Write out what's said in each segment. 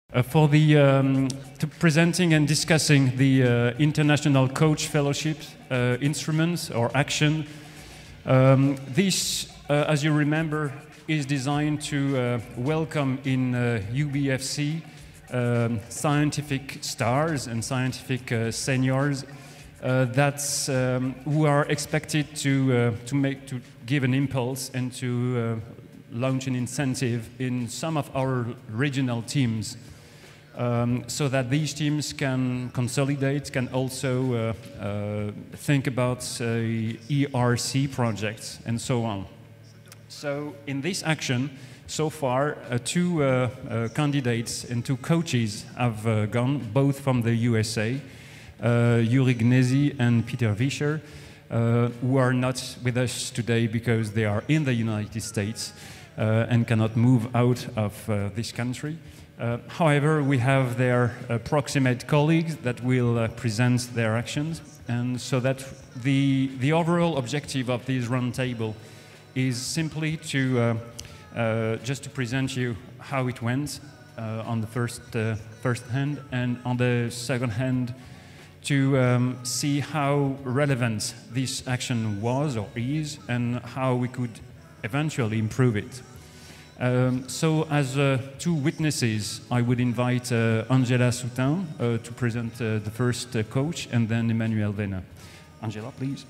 For the presenting and discussing the International Coach Fellowship instruments or action. This, as you remember, is designed to welcome in UBFC scientific stars and scientific seniors who are expected to give an impulse and to launch an incentive in some of our regional teams. So that these teams can consolidate, can also think about ERC projects and so on. So in this action, so far, two candidates and two coaches have gone, both from the USA, Yuri Gnesi and Peter Vischer, who are not with us today because they are in the United States and cannot move out of this country. However, we have their proximate colleagues that will present their actions, and so that the overall objective of this roundtable is simply to just to present you how it went on the first hand, and on the second hand to see how relevant this action was or is, and how we could eventually improve it. So as two witnesses, I would invite Angela Soutin to present the first coach, and then Emmanuel Vena. Angela, please.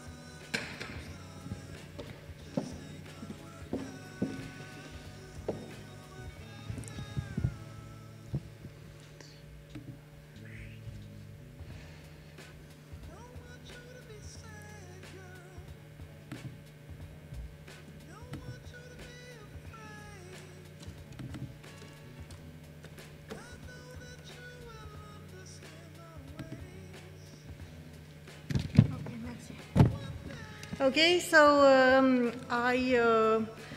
Okay, so I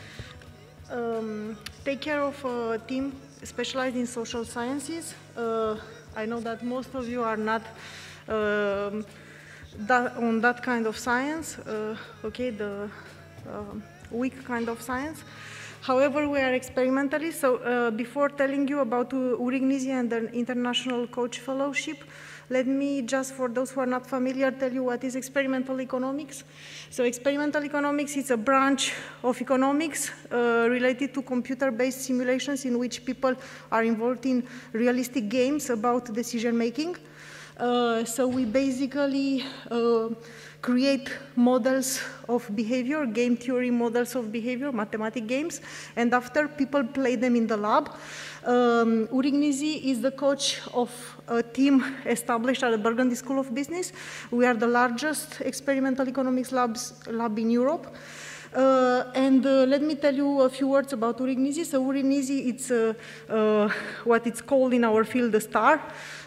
take care of a team specialized in social sciences. I know that most of you are not on that kind of science, okay, the weak kind of science. However, we are experimentalists, so before telling you about Uri Gnesi and the International Coach Fellowship, let me just, for those who are not familiar, tell you what is experimental economics. So experimental economics is a branch of economics related to computer-based simulations in which people are involved in realistic games about decision making. So we basically create models of behavior, game theory models of behavior, mathematic games, and after people play them in the lab. Uri Gnesi is the coach of a team established at the Burgundy School of Business. We are the largest experimental economics lab in Europe. Let me tell you a few words about Uri Gnesi. So Uri Gnesi, it's what it's called in our field a star.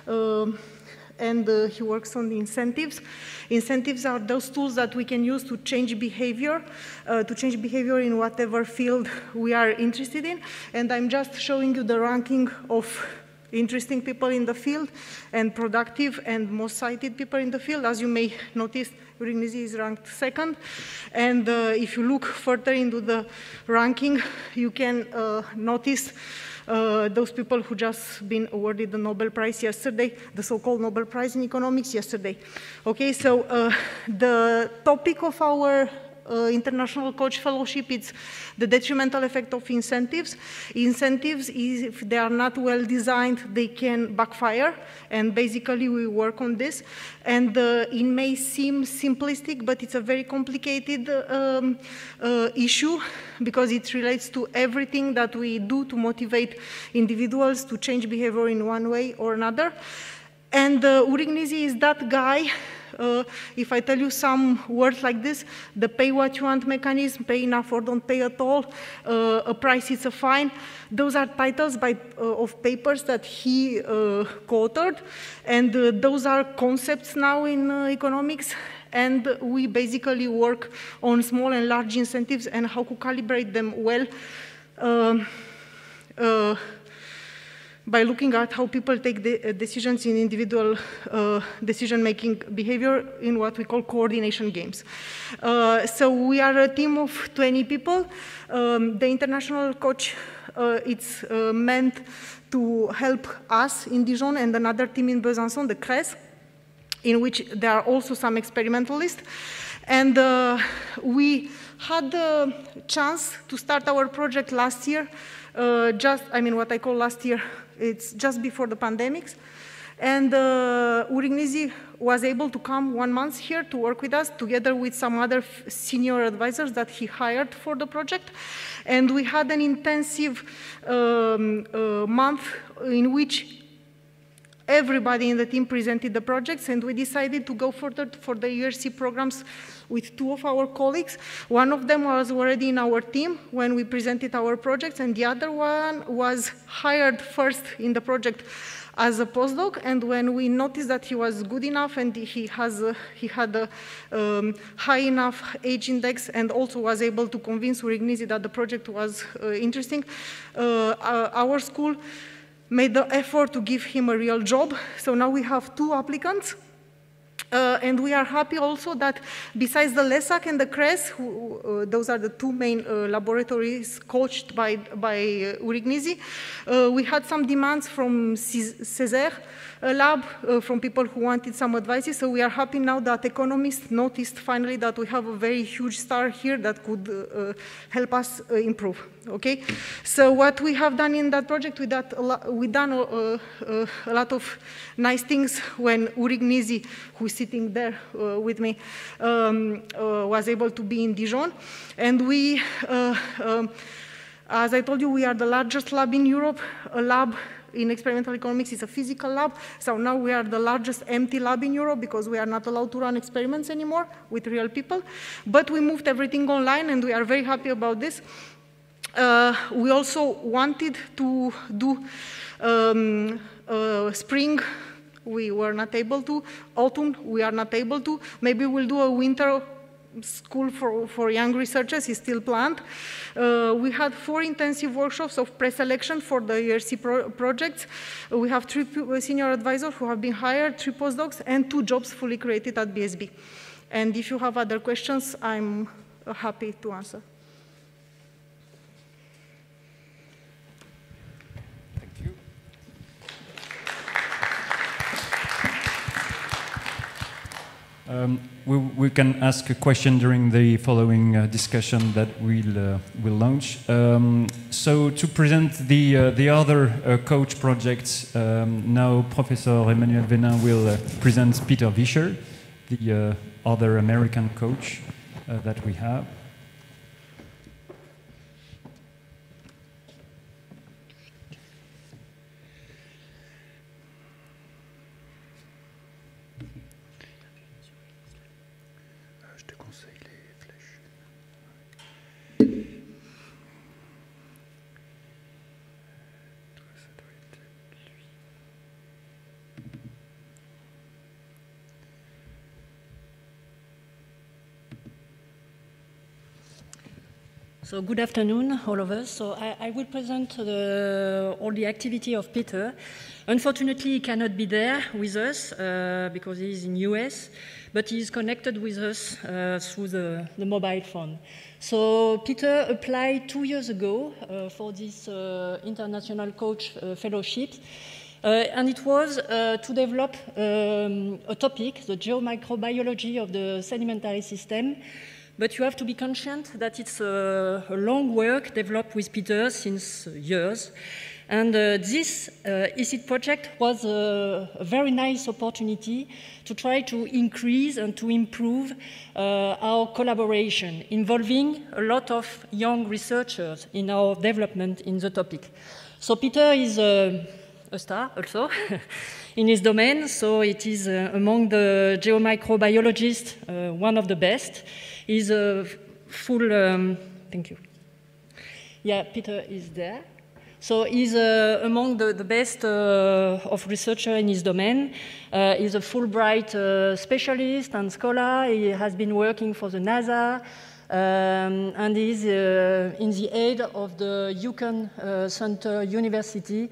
He works on the incentives. Incentives are those tools that we can use to change behavior in whatever field we are interested in. And I'm just showing you the ranking of interesting people in the field and productive and most cited people in the field. As you may notice, Uri Gnesi is ranked second. And if you look further into the ranking, you can notice those people who just been awarded the Nobel Prize yesterday, the so-called Nobel Prize in Economics yesterday. Okay, so the topic of our International Coach Fellowship is the detrimental effect of incentives. Incentives, if they are not well designed, they can backfire, and basically we work on this. And it may seem simplistic, but it's a very complicated issue because it relates to everything that we do to motivate individuals to change behavior in one way or another. And Uri Gnesi is that guy. If I tell you some words like this, the pay what you want mechanism, pay enough or don't pay at all, a price is a fine, those are titles of papers that he co-authored, and those are concepts now in economics, and we basically work on small and large incentives and how to calibrate them well by looking at how people take decisions in individual decision-making behavior in what we call coordination games. So we are a team of 20 people. The International Coach it's meant to help us in Dijon and another team in Besançon, the CRES, in which there are also some experimentalists. And we had the chance to start our project last year, what I call last year, it's just before the pandemics. And Urignizi was able to come 1 month here to work with us, together with some other senior advisors that he hired for the project. And we had an intensive month in which everybody in the team presented the projects, and we decided to go further for the ERC programs with 2 of our colleagues. One of them was already in our team when we presented our projects, and the other one was hired first in the project as a postdoc, and when we noticed that he was good enough and he had a high enough age index and also was able to convince Urignizi that the project was interesting, our school made the effort to give him a real job. So now we have 2 applicants. And we are happy also that besides the LESAC and the CRES, those are the 2 main laboratories coached by Urignizi, we had some demands from Césaire lab, from people who wanted some advices. So we are happy now that economists noticed finally that we have a very huge star here that could help us improve. Okay, so what we have done in that project, we done a lot of nice things when Urignizi, who is sitting there with me, was able to be in Dijon. And we, as I told you, we are the largest lab in Europe. A lab in experimental economics is a physical lab. So now we are the largest empty lab in Europe because we are not allowed to run experiments anymore with real people. But we moved everything online, and we are very happy about this. We also wanted to do spring. We were not able to. Autumn, we are not able to. Maybe we'll do a winter school for young researchers, is still planned. We had 4 intensive workshops of pre-selection for the ERC projects. We have 3 senior advisors who have been hired, 3 postdocs, and 2 jobs fully created at BSB. And if you have other questions, I'm happy to answer. We can ask a question during the following discussion that we'll launch. So to present the other coach projects, now Professor Emmanuel Venin will present Peter Vischer, the other American coach that we have. So good afternoon, all of us. So I will present all the activity of Peter. Unfortunately, he cannot be there with us because he is in US, but he is connected with us through the mobile phone. So Peter applied 2 years ago for this International Coach Fellowship, and it was to develop a topic, the geomicrobiology of the sedimentary system. But you have to be conscious that it's a long work developed with Peter since years. And this ECIT project was a very nice opportunity to try to increase and to improve our collaboration, involving a lot of young researchers in our development in the topic. So Peter is a star also in his domain, so it is among the geomicrobiologists one of the best. He's a full, thank you. Yeah, Peter is there. So he's among the best of researchers in his domain. He's a Fulbright specialist and scholar. He has been working for the NASA, and he's in the aid of the Yukon Center University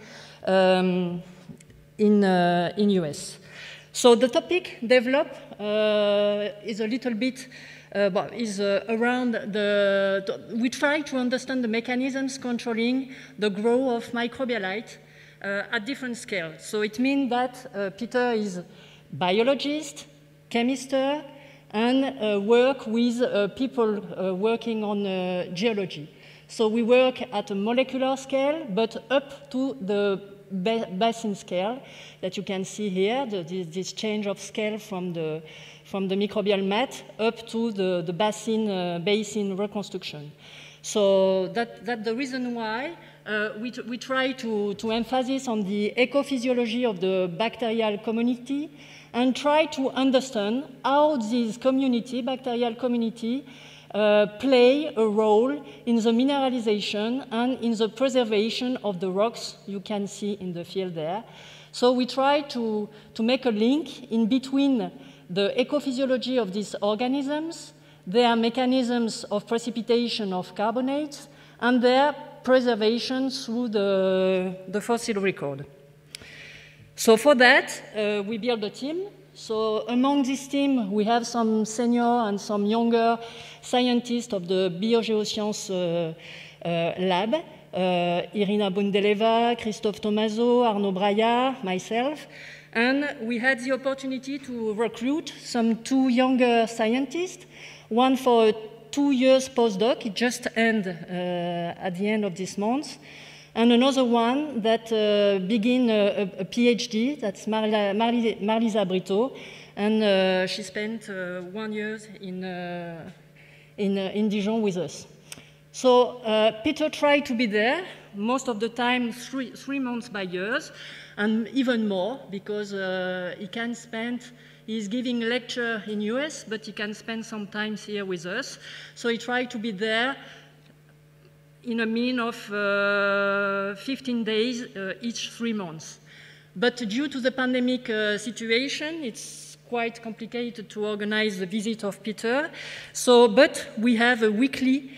in US. So the topic developed is a little bit is around we try to understand the mechanisms controlling the growth of microbialite at different scales. So it means that Peter is biologist, chemist, and work with people working on geology. So we work at a molecular scale, but up to the basin scale that you can see here, this change of scale from the microbial mat up to the basin reconstruction. So that's the reason why we try to emphasize on the ecophysiology of the bacterial community and try to understand how this community, bacterial community, play a role in the mineralization and in the preservation of the rocks you can see in the field there. So we try to make a link in between the ecophysiology of these organisms, their mechanisms of precipitation of carbonates, and their preservation through the fossil record. So for that, we build a team. So among this team, we have some senior and some younger scientists of the Biogeoscience lab, Irina Bundeleva, Christophe Tomaso, Arnaud Braillard, myself. And we had the opportunity to recruit some 2 younger scientists, one for 2 years postdoc, it just ended at the end of this month, and another one that began a PhD, that's Marlisa Brito, and she spent 1 year in Dijon with us. So Peter tried to be there, most of the time 3 months by years, and even more, because he can spend, he's giving a lecture in US, but he can spend some time here with us. So he tried to be there in a mean of 15 days each 3 months. But due to the pandemic situation, it's quite complicated to organize the visit of Peter. So, but we have a weekly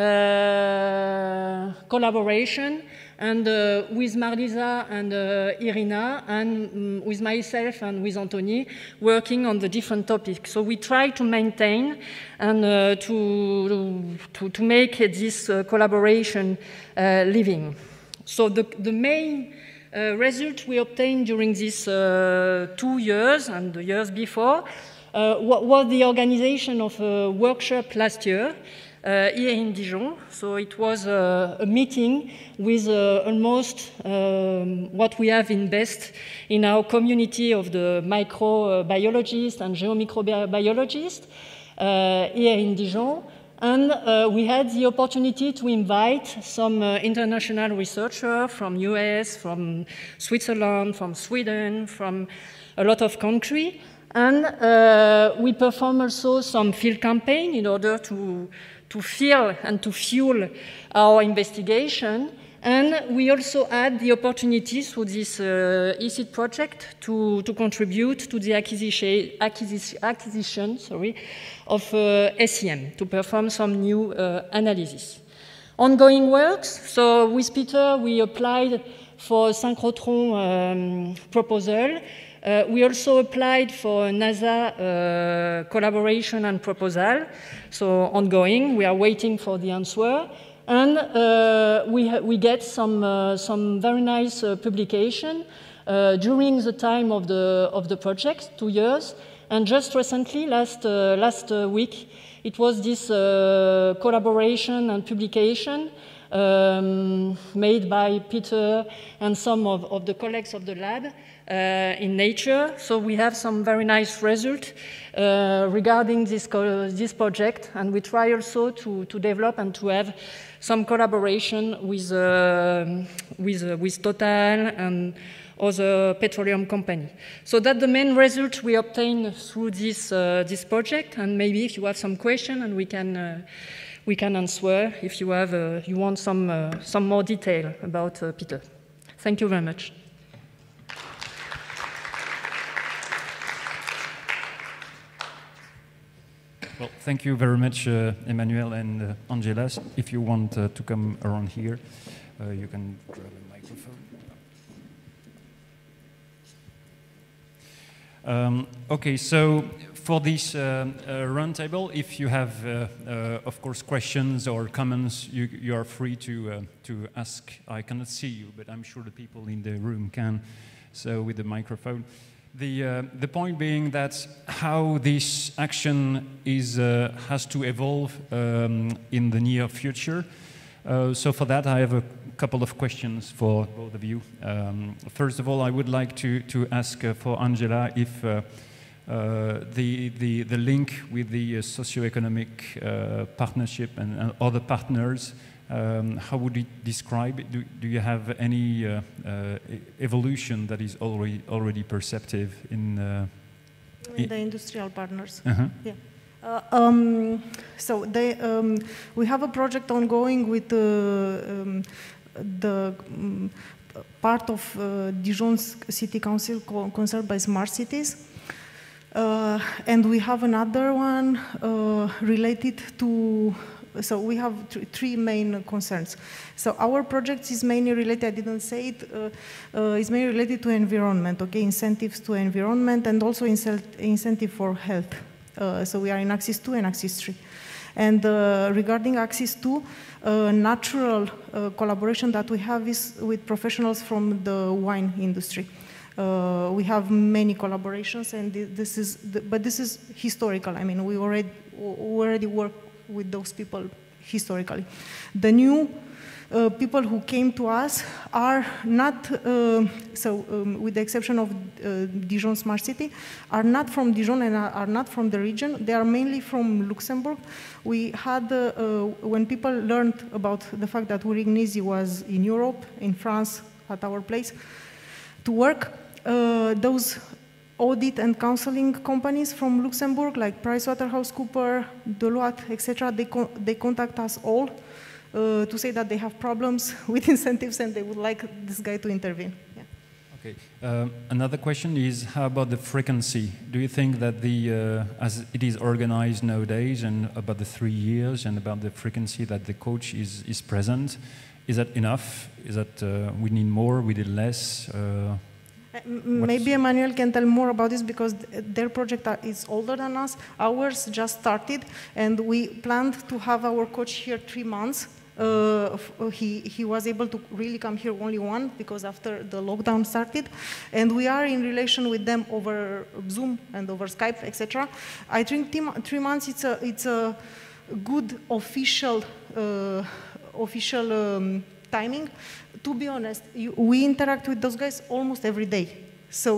collaboration, and with Marlisa and Irina, and with myself and with Anthony, working on the different topics. So we try to maintain and to make this collaboration living. So the main result we obtained during these 2 years and the years before was the organization of a workshop last year here in Dijon. So it was a meeting with almost what we have in best in our community of the microbiologists and geomicrobiologists here in Dijon. And we had the opportunity to invite some international researchers from US, from Switzerland, from Sweden, from a lot of countries. And we performed also some field campaign in order to feel and to fuel our investigation. And we also had the opportunity through this ECID project to contribute to the acquisition of SEM, to perform some new analysis. Ongoing works, so with Peter we applied for a synchrotron proposal. We also applied for NASA collaboration and proposal, so ongoing. We are waiting for the answer, and we get some very nice publication during the time of the project, 2 years. And just recently, last week, it was this collaboration and publication made by Peter and some of the colleagues of the lab in Nature. So we have some very nice results regarding this project, and we try also to develop and to have some collaboration with Total and other petroleum company. So that's the main result we obtained through this project. And maybe if you have some question, and we can answer if you want some more detail about Peter. Thank you very much. Well, thank you very much, Emmanuel and Angela. If you want to come around here, you can grab a microphone. Okay, so for this roundtable, if you have, of course, questions or comments, you are free to ask. I cannot see you, but I'm sure the people in the room can. So with the microphone, the point being that how this action has to evolve in the near future. So for that, I have a couple of questions for both of you. First of all, I would like to ask for Angela if the link with the socioeconomic partnership and other partners, how would you describe it? Do you have any evolution that is already perceptive in the industrial partners? Uh-huh. Yeah. So we have a project ongoing with the part of Dijon's city council concerned by smart cities. And we have another one related to, so we have three main concerns. So our project is mainly related, I didn't say it, is mainly related to environment, okay, incentives to environment and also incentive for health. So we are in Axis 2 and Axis 3. And regarding Axis 2, natural collaboration that we have is with professionals from the wine industry. We have many collaborations, and this is historical. I mean, we already work with those people historically. The new people who came to us are not, with the exception of Dijon Smart City, are not from Dijon and are not from the region. They are mainly from Luxembourg. We had, when people learned about the fact that Urignizi was in Europe, in France, at our place, to work, those audit and counseling companies from Luxembourg, like PricewaterhouseCoopers, Deloitte, etc., they contact us all to say that they have problems with incentives and they would like this guy to intervene. Yeah. Okay. Another question is, how about the frequency? Do you think that as it is organized nowadays, and about the 3 years, and about the frequency that the coach is present, is that enough? Is that we need more, we need less? Maybe Emmanuel can tell more about this because their project is older than us. Ours just started, and we planned to have our coach here 3 months. He was able to really come here only one because after the lockdown started, and we are in relation with them over Zoom and over Skype, etc. I think 3 months it's a good official timing. To be honest, we interact with those guys almost every day. So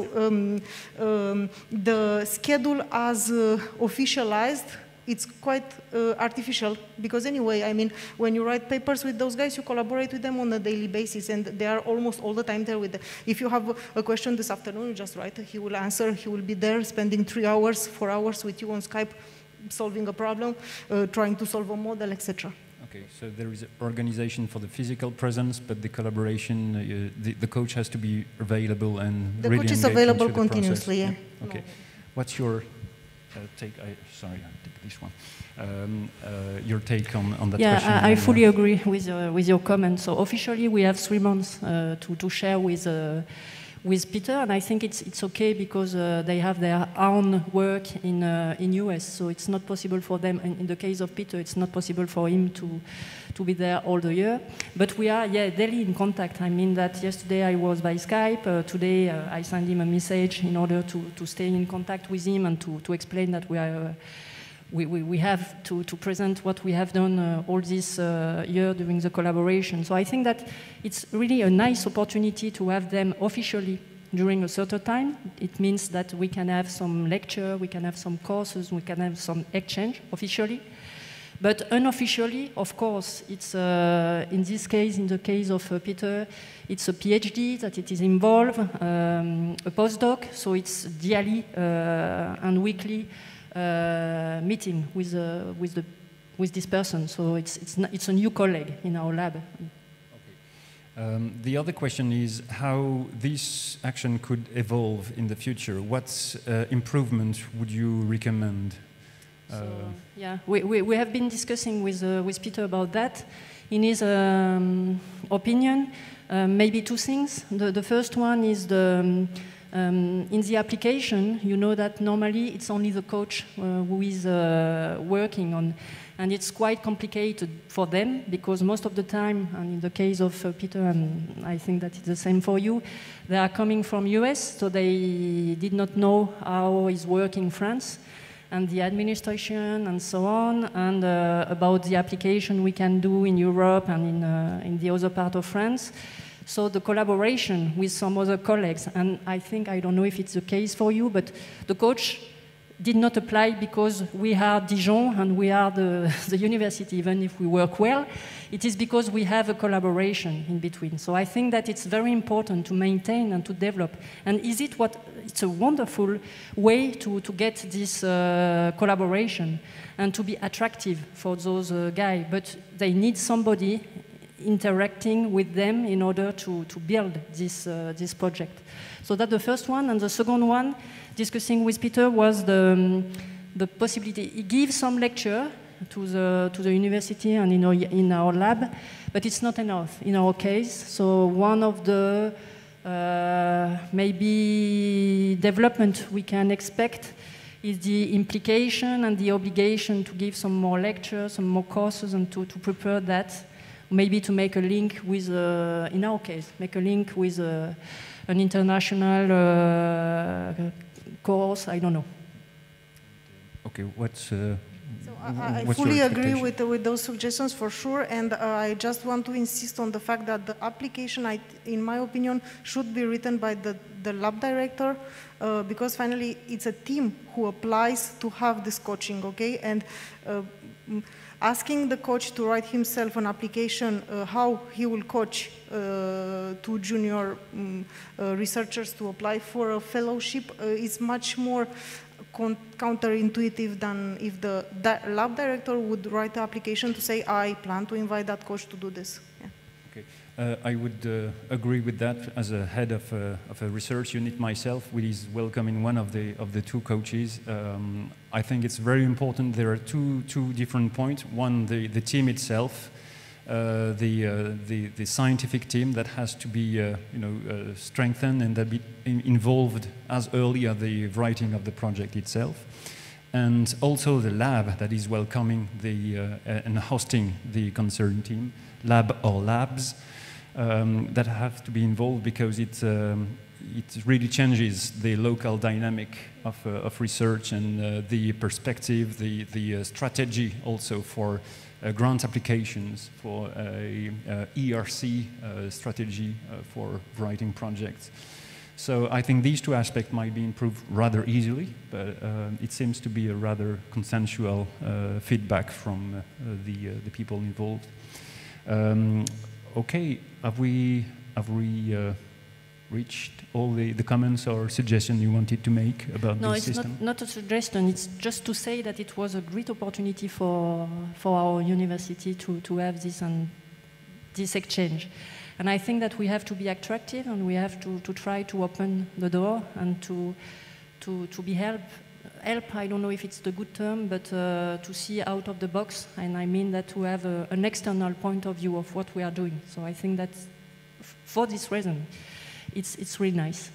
the schedule as officialized, it's quite artificial because anyway, I mean, when you write papers with those guys, you collaborate with them on a daily basis and they are almost all the time there with them. If you have a question this afternoon, you just write, he will answer, he will be there spending 3 hours, 4 hours with you on Skype, solving a problem, trying to solve a model, etc. Okay, so there is organization for the physical presence, but the collaboration, the coach has to be available and the really coach is engaged available into the continuously. process. Yeah. Okay, what's your take? Sorry, I take this one. Your take on that question? Yeah, I fully agree with your comment. So officially, we have 3 months to share with Peter, and I think it's okay because they have their own work in US, so it's not possible for them. In the case of Peter, it's not possible for him to be there all the year. But we are, daily in contact. I mean that yesterday I was by Skype. Today I sent him a message in order to stay in contact with him and to explain that we have to present what we have done all this year during the collaboration. So I think that it's really a nice opportunity to have them officially during a certain time. It means that we can have some lecture, we can have some courses, we can have some exchange officially. But unofficially, of course, it's in this case, in the case of Peter, it's a PhD that it is involved, a postdoc, so it's daily and weekly meeting with this person. So it's a new colleague in our lab. Okay. The other question is how this action could evolve in the future. What improvement would you recommend? Yeah, we have been discussing with Peter about that. In his opinion, maybe 2 things. The first one is In the application, you know that normally it's only the coach who is working on, and it's quite complicated for them because most of the time, and in the case of Peter, and I think that it's the same for you, they are coming from US, so they did not know how it's working in France, and the administration and so on, and about the application we can do in Europe and in the other part of France. So the collaboration with some other colleagues, and I think, I don't know if it's the case for you, but the coach did not apply because we are Dijon and we are the university, even if we work well. It is because we have a collaboration in between. So I think that it's very important to maintain and to develop. And it's a wonderful way to get this collaboration and to be attractive for those guys. But they need somebody interacting with them in order to build this project. So that's the first one. And the second one, discussing with Peter, was the possibility. He gives some lecture to the university and in our lab, but it's not enough in our case. So one of the maybe development we can expect is the implication and the obligation to give some more lectures, some more courses, and to prepare that. Maybe to make a link with, in our case, make a link with an international course, I don't know. Okay, what's I fully agree with those suggestions for sure, and I just want to insist on the fact that the application, in my opinion, should be written by the lab director, because finally it's a team who applies to have this coaching, okay? And asking the coach to write himself an application, how he will coach two junior researchers to apply for a fellowship is much more counterintuitive than if the lab director would write the application to say, I plan to invite that coach to do this. Yeah. Okay. I would agree with that as a head of a research unit myself, which is welcoming one of the two coaches. I think it's very important. There are two different points. One, the team itself, the scientific team that has to be strengthened and be involved as early as the writing of the project itself, and also the lab that is welcoming and hosting the concerned team, lab or labs. That have to be involved because it really changes the local dynamic of research and the perspective, the strategy also for grant applications, for ERC strategy for writing projects. So I think these two aspects might be improved rather easily, but it seems to be a rather consensual feedback from the people involved. Okay, have we reached all the comments or suggestions you wanted to make about this system? No, it's not a suggestion. It's just to say that it was a great opportunity for our university to have this exchange. And I think that we have to be attractive and we have to try to open the door and to be help, I don't know if it's the good term, but to see out of the box, and I mean that to have an external point of view of what we are doing. So I think that for this reason, it's really nice.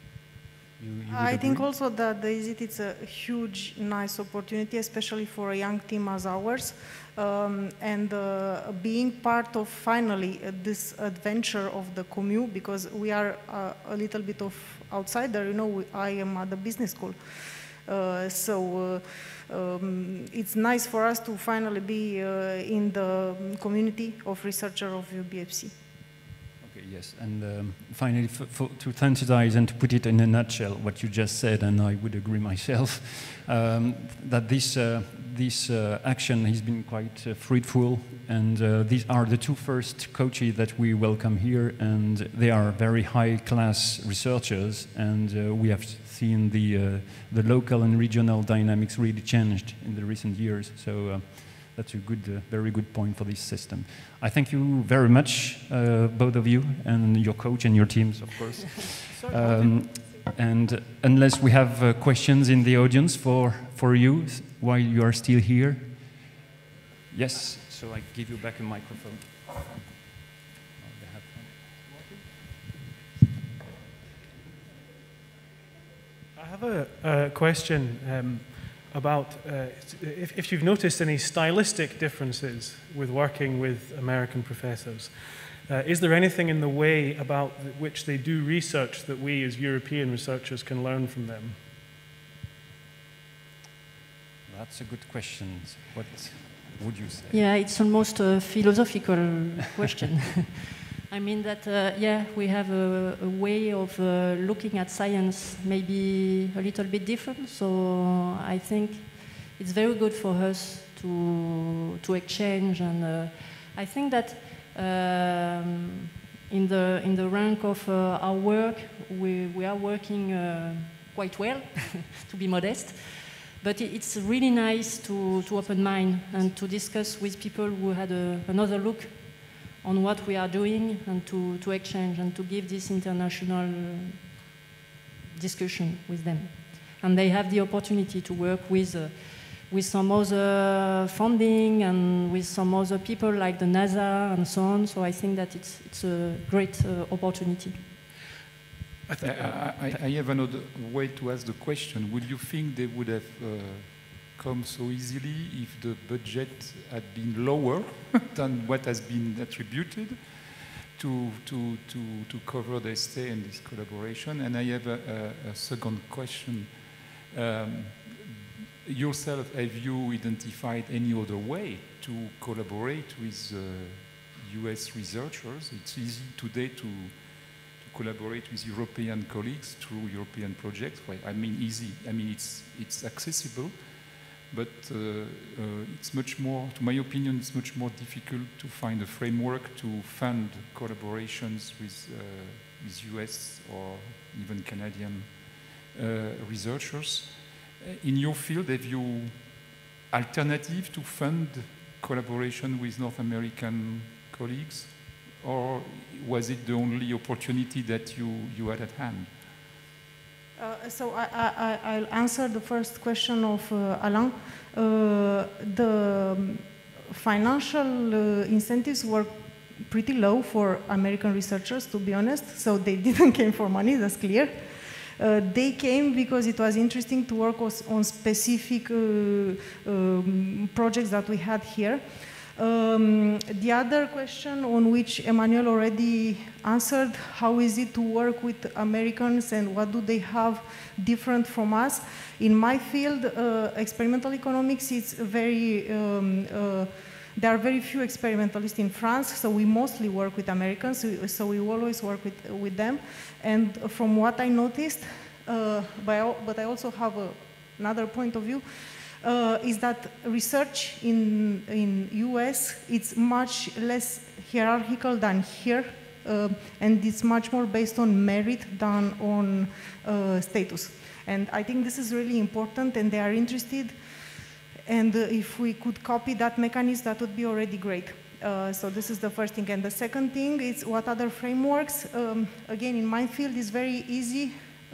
I think also that the ISIT is a huge, nice opportunity, especially for a young team as ours, and being part of finally this adventure of the commune, because we are a little bit of outsider. You know, I am at the business school. So it's nice for us to finally be in the community of researchers of UBFC. Okay, yes, and finally, to synthesize and to put it in a nutshell, what you just said, and I would agree myself, that this action has been quite fruitful, and these are the two first coaches that we welcome here, and they are very high-class researchers, and we have seen the local and regional dynamics really changed in the recent years. So that's a good, very good point for this system. I thank you very much, both of you, and your coach and your teams, of course. And unless we have questions in the audience for you while you are still here. Yes, so I give you back a microphone. I have a question about if you've noticed any stylistic differences with working with American professors. Is there anything in the way about which they do research that we as European researchers can learn from them? That's a good question. What would you say? Yeah, it's almost a philosophical question. I mean that, yeah, we have a way of looking at science maybe a little bit different. So I think it's very good for us to exchange. And I think that in the rank of our work, we are working quite well, to be modest. But it's really nice to open mind and to discuss with people who had another look on what we are doing and to exchange and to give this international discussion with them. And they have the opportunity to work with some other funding and with some other people like the NASA and so on. So I think that it's a great opportunity. I have another way to ask the question. Would you think they would have come so easily if the budget had been lower than what has been attributed to cover their stay and this collaboration? And I have a second question. Yourself, have you identified any other way to collaborate with US researchers? It's easy today to collaborate with European colleagues through European projects. Well, I mean easy, I mean it's accessible, but it's much more, to my opinion, it's much more difficult to find a framework to fund collaborations with US or even Canadian researchers. In your field, have you alternative to fund collaboration with North American colleagues? Or was it the only opportunity that you had at hand? So I'll answer the first question of Alain. The financial incentives were pretty low for American researchers, to be honest, so they didn't came for money, that's clear. They came because it was interesting to work on specific projects that we had here. The other question on which Emmanuel already answered, how is it to work with Americans and what do they have different from us? In my field, experimental economics, it's very, there are very few experimentalists in France, so we mostly work with Americans, so we always work with them. And from what I noticed, but I also have another point of view, is that research in US, it's much less hierarchical than here, and it's much more based on merit than on status. And I think this is really important, and they are interested, and if we could copy that mechanism, that would be already great. So this is the first thing. And the second thing is what other frameworks. Again, in my field, it's very easy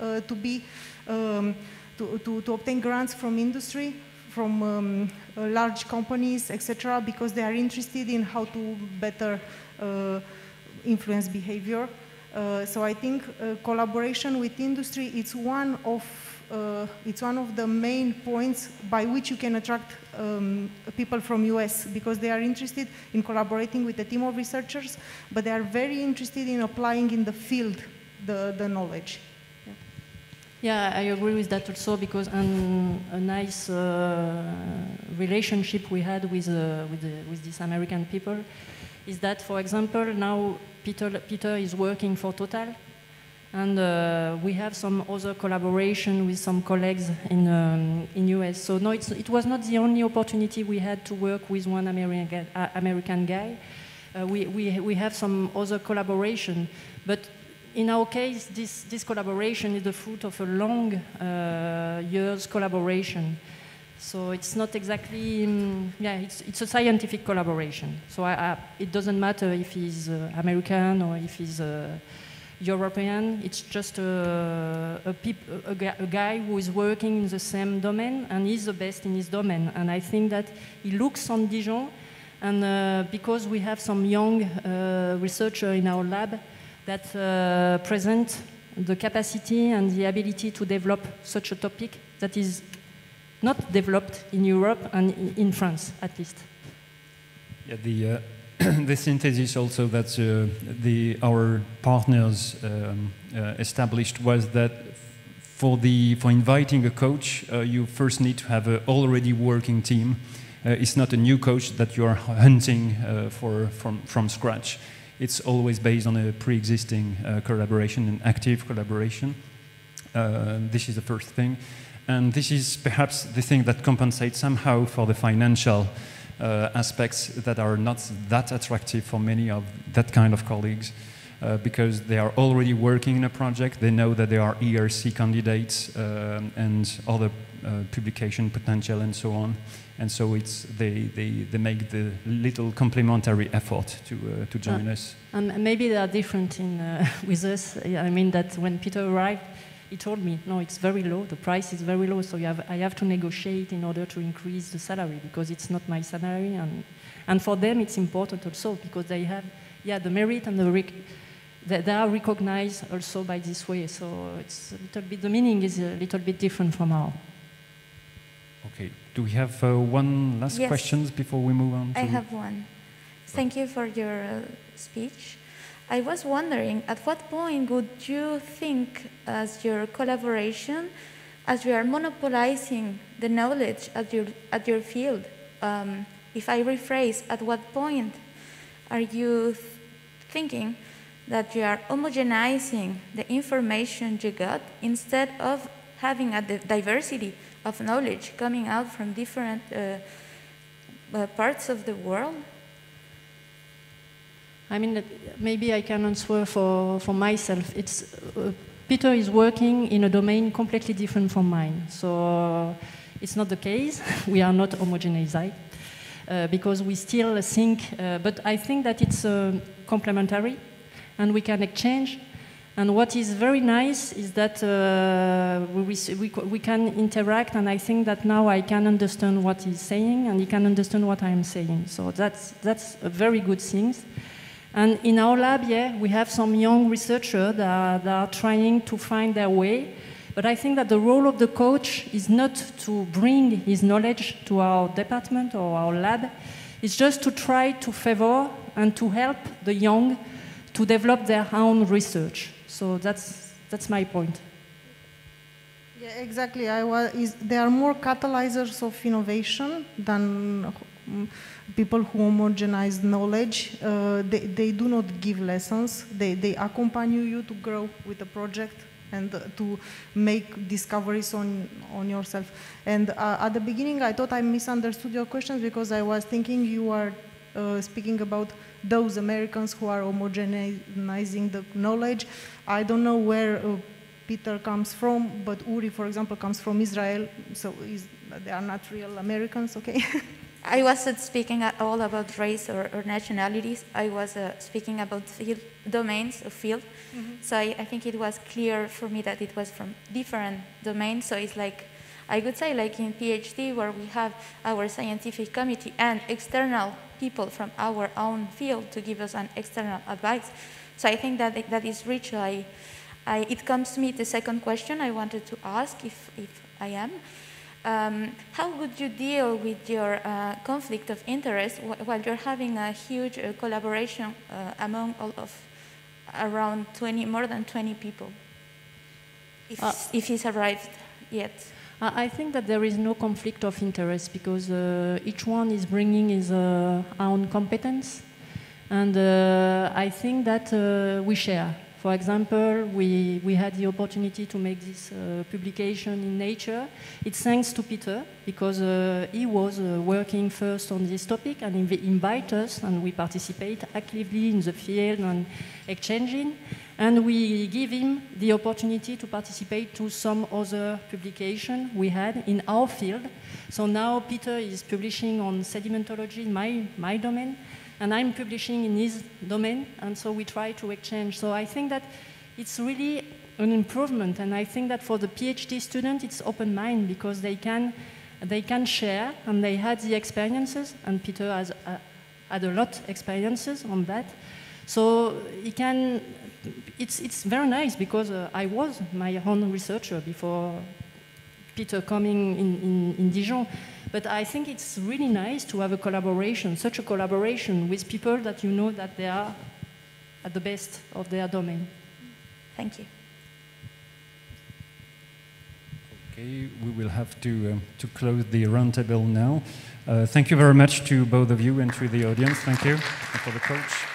to obtain grants from industry, from large companies, etc., because they are interested in how to better influence behavior. So I think collaboration with industry, it's one of the main points by which you can attract people from US, because they are interested in collaborating with a team of researchers, but they are very interested in applying in the field the knowledge. Yeah, I agree with that also, because a nice relationship we had with these American people is that, for example, now Peter is working for Total, and we have some other collaboration with some colleagues in US. So no, it was not the only opportunity we had to work with one American guy. We have some other collaboration, but in our case, this collaboration is the fruit of a long years collaboration. So it's not exactly, it's a scientific collaboration. So it doesn't matter if he's American or if he's European. It's just a guy who is working in the same domain and is the best in his domain. And I think that he looks on Dijon, and because we have some young researchers in our lab that present the capacity and the ability to develop such a topic that is not developed in Europe and in France, at least. Yeah, the synthesis also that our partners established was that for inviting a coach, you first need to have an already working team. It's not a new coach that you are hunting from scratch. It's always based on a pre-existing collaboration, an active collaboration. This is the first thing. And this is perhaps the thing that compensates somehow for the financial aspects that are not that attractive for many of that kind of colleagues, because they are already working in a project, they know that there are ERC candidates and other publication potential and so on. And so they make the little complementary effort to join us. And maybe they are different with us. I mean that when Peter arrived, he told me, no, it's very low, the price is very low, so I have to negotiate in order to increase the salary, because it's not my salary. And for them, it's important also, because they have, the merit and they are recognized also by this way. So it's a little bit, the meaning is a little bit different from our. Okay, do we have one last question before we move on? I have one. Thank you for your speech. I was wondering, at what point would you think as your collaboration, as you are monopolizing the knowledge at your field, if I rephrase, at what point are you thinking that you are homogenizing the information you got instead of having a diversity of knowledge coming out from different parts of the world? I mean, maybe I can answer for myself. Peter is working in a domain completely different from mine. So it's not the case. We are not homogenized because we still think, but I think that it's complementary and we can exchange. And what is very nice is that we can interact, and I think that now I can understand what he's saying and he can understand what I am saying. So that's a very good thing. And in our lab, we have some young researchers that are trying to find their way. But I think that the role of the coach is not to bring his knowledge to our department or our lab. It's just to try to favor and to help the young to develop their own research. So that's my point. Yeah, exactly. There are more catalyzers of innovation than people who homogenize knowledge. They do not give lessons. They accompany you to grow with the project and to make discoveries on yourself. And at the beginning, I thought I misunderstood your questions because I was thinking you are speaking about those Americans who are homogenizing the knowledge. I don't know where Peter comes from, but Uri, for example, comes from Israel, so they are not real Americans, okay? I wasn't speaking at all about race or nationalities. I was speaking about domains of field. Mm-hmm. So I think it was clear for me that it was from different domains. So it's like, I would say like in PhD where we have our scientific committee and external people from our own field to give us an external advice. So I think that is rich. It comes to me the second question I wanted to ask, if I am. How would you deal with your conflict of interest while you're having a huge collaboration among all of around more than 20 people, if he's arrived yet? I think that there is no conflict of interest because each one is bringing his own competence, and I think that we share. For example, we had the opportunity to make this publication in Nature. It's thanks to Peter, because he was working first on this topic and he invited us, and we participate actively in the field and exchanging. And we give him the opportunity to participate to some other publication we had in our field. So now Peter is publishing on sedimentology in my domain, and I'm publishing in his domain, and so we try to exchange. So I think that it's really an improvement, and I think that for the PhD student, it's open mind because they can share, and they had the experiences, and Peter has had a lot of experiences on that. So it's very nice because I was my own researcher before Peter coming in Dijon. But I think it's really nice to have a collaboration, such a collaboration with people that you know that they are at the best of their domain. Thank you. Okay, we will have to close the roundtable now. Thank you very much to both of you and to the audience. Thank you and for the coach.